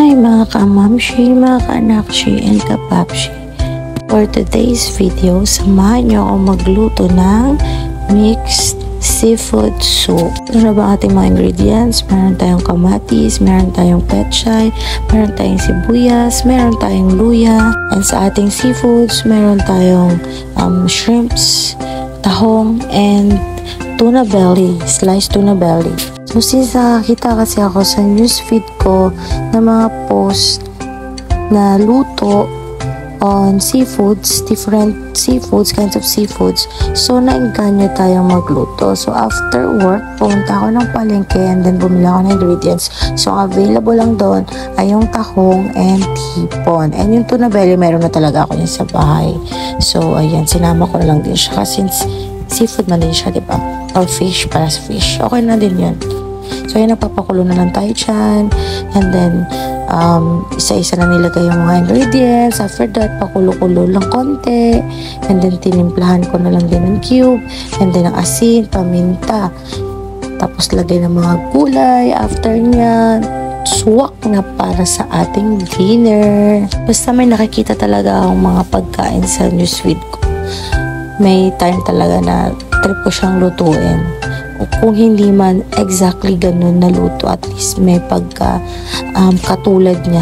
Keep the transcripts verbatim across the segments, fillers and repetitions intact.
Hi mga kamamshi, mga kanakshi, and kapapshi. For today's video, samahan nyo ako magluto ng mixed seafood soup. Ito na ba ating mga ingredients? Meron tayong kamatis, meron tayong pechay, meron tayong sibuyas, meron tayong luya. And sa ating seafoods, meron tayong um, shrimps, tahong, and tuna belly, sliced tuna belly. So since nakakita kasi ako sa newsfeed ko na mga post na luto on seafoods, different seafoods, kinds of seafoods, so nainganyo tayong magluto. So after work, pumunta ako ng palengke and then bumili ako ng ingredients. So available lang doon ay yung tahong and hipon. And yung tuna belly, meron na talaga ako yun sa bahay. So ayan, sinama ko na lang din siya kasi since seafood na din siya, diba? Or fish, para sa fish. Okay na din yun. So, ayan, napapakulo na lang tayo dyan. And then, um, isa-isa na nilagay yung mga ingredients. After that, pakulo-kulo lang konti. And then, tinimplahan ko na lang din ng cube. And then, ang asin, paminta. Tapos, lagay ng mga gulay. After niya, suwak na para sa ating dinner. Basta may nakikita talaga akong mga pagkain sa newsfeed ko. May time talaga na trip ko siyang lutuin. O kung hindi man exactly ganun na luto, at least may pagka um, katulad niya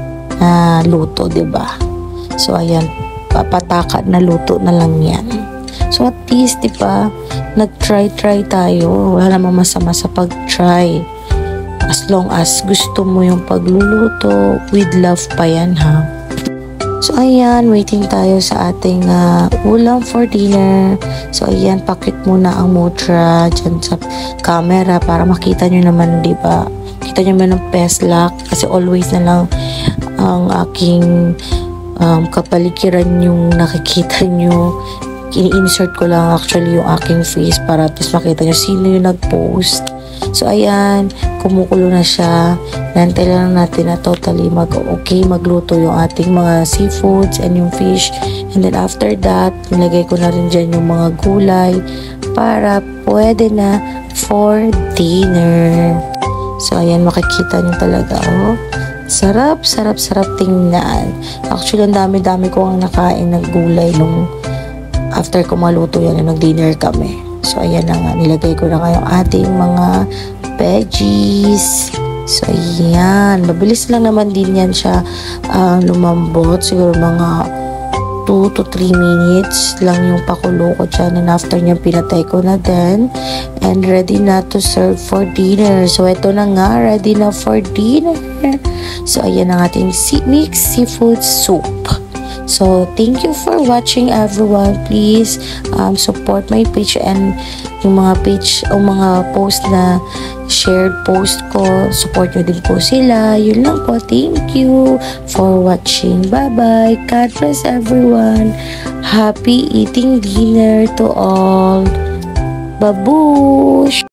na luto, diba? So ayan, papatakad na luto na lang yan. So at least, diba, nag-try-try tayo. Wala namang masama sa pag-try. As long as gusto mo yung pagluluto, with love pa yan, ha? So, ayan, waiting tayo sa ating uh, ulam for dinner. So, ayan, pakit muna ang mudra dyan sa camera para makita nyo naman, di ba? Kita nyo naman ng peslak kasi always na lang ang aking um, kapaligiran yung nakikita nyo. Ini-insert ko lang actually yung aking face para at least makita nyo sino yung nag-post. So, ayan, kumukulo na siya. Nantay lang natin na totally mag-okay, magluto yung ating mga seafoods and yung fish. And then, after that, nilagay ko na rin dyan yung mga gulay para pwede na for dinner. So, ayan, makikita nyo talaga, oh. Sarap, sarap, sarap tingnan. Actually, ang dami-dami ko ang nakain ng gulay nung after ko maluto yan, nag-dinner kami. So, ayan na nga. Nilagay ko na nga yung ating mga veggies. So, ayan. Mabilis lang naman din yan siya uh, lumambot. Siguro mga two to three minutes lang yung pakulo ko dyan. And after nyo, pinatay ko na din. And ready na to serve for dinner. So, ito na nga. Ready na for dinner. So, ayan ang ating mixed seafood soup. So, thank you for watching, everyone. Please um, support my page and yung mga page o mga post na shared post ko. Support nyo din po sila. Yun lang po. Thank you for watching. Bye-bye. God bless everyone. Happy eating dinner to all. Babush!